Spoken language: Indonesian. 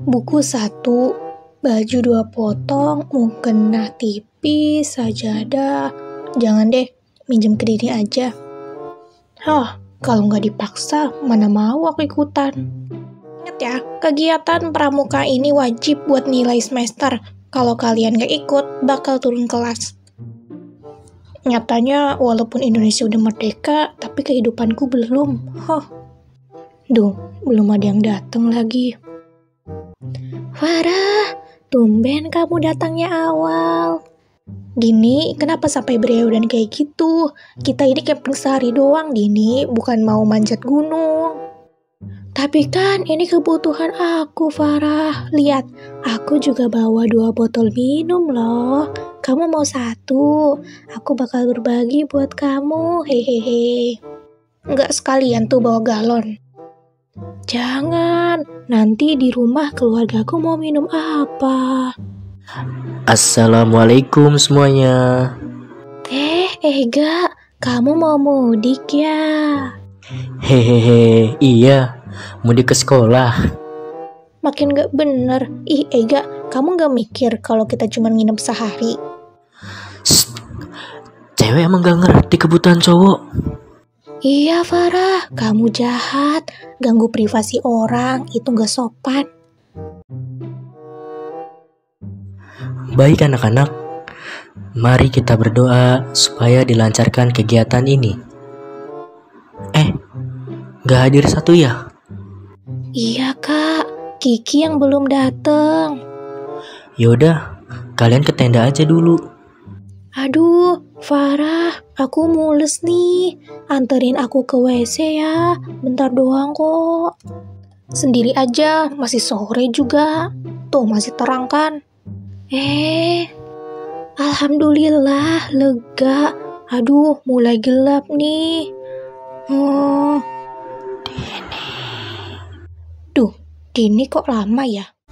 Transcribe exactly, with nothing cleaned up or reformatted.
Buku satu, baju dua potong, mukena tipis, sajadah. Jangan deh, minjem ke Dini aja. Hah, kalau nggak dipaksa, mana mau aku ikutan. Ingat ya, kegiatan pramuka ini wajib buat nilai semester. Kalau kalian nggak ikut, bakal turun kelas. Nyatanya, walaupun Indonesia udah merdeka, tapi kehidupanku belum. Huh. Duh, belum ada yang datang lagi. Farah, tumben kamu datangnya awal. Dini, kenapa sampai berewodan kayak gitu? Kita ini camping sehari doang, Dini, bukan mau manjat gunung. Tapi kan ini kebutuhan aku, Farah. Lihat, aku juga bawa dua botol minum loh. Kamu mau satu? Aku bakal berbagi buat kamu, hehehe. Nggak sekalian tuh bawa galon. Jangan, nanti di rumah keluargaku mau minum apa? Assalamualaikum semuanya. Eh, Ega, kamu mau mudik ya? Hehehe, iya, mudik ke sekolah. Makin gak bener. Ih, Ega, kamu gak mikir kalau kita cuma nginep sehari? Shh, cewek emang gak ngerti kebutuhan cowok. Iya, Farah, kamu jahat. Ganggu privasi orang, itu gak sopan. Baik anak-anak, mari kita berdoa supaya dilancarkan kegiatan ini. Eh, gak hadir satu ya? Iya, Kak. Kiki yang belum dateng. Yaudah, kalian ke tenda aja dulu. Aduh, Farah, aku mules nih. Anterin aku ke W C ya. Bentar doang kok. Sendiri aja, masih sore juga. Tuh, masih terang kan? Eh, alhamdulillah, lega. Aduh, mulai gelap nih. Hmm. Dini. Duh, Dini kok lama ya?